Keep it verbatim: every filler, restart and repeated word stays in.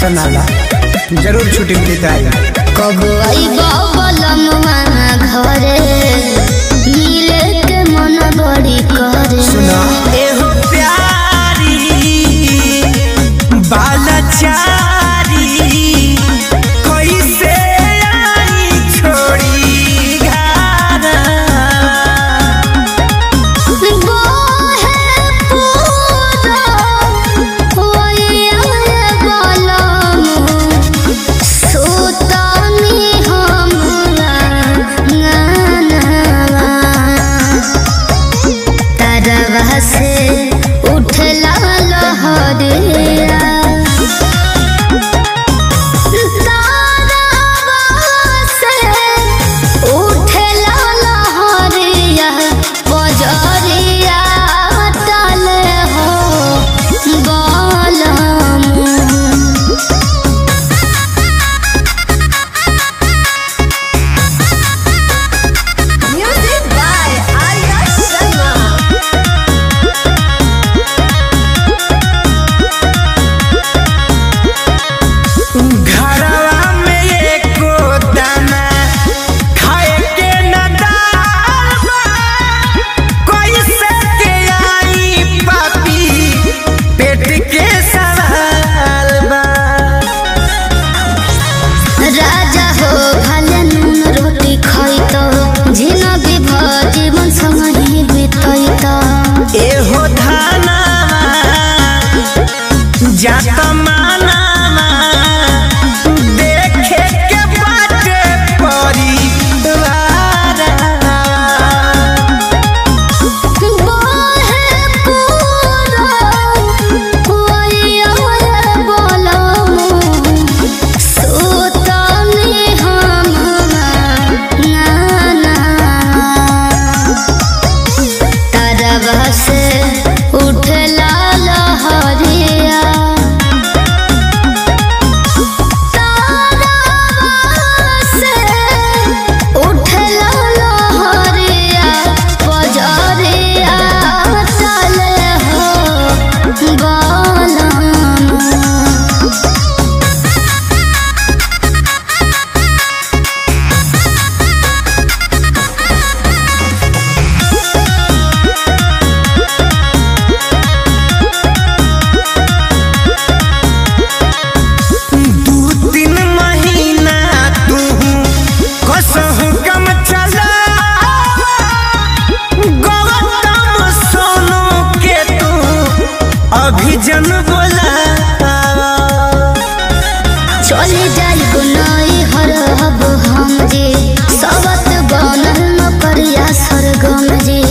Tension आला जरूर छुट्टी मिलता है। कब आइबा बलमवा घरे मिले के मन बड़ी करे। सुना एहो प्यारी बालचारी कैसे आई छोड़ी घर बोहे पूरा होइया बलम सुतनी हमरा नानवा तरवा से उठला लहरिया जाता मानामा देखे के बाटे परिवार बोहे पूरा होइया बलम सुतनी हमरा नानवा तरवा से उठला लहरिया जन बोला चले जाइब नई हरब हम जे सबत बनल न करिया सरगम जे